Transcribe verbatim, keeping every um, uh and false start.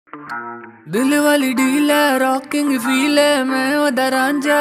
दिल वाली डील है, रॉकिंग फील है, मैं ओदा रांझा।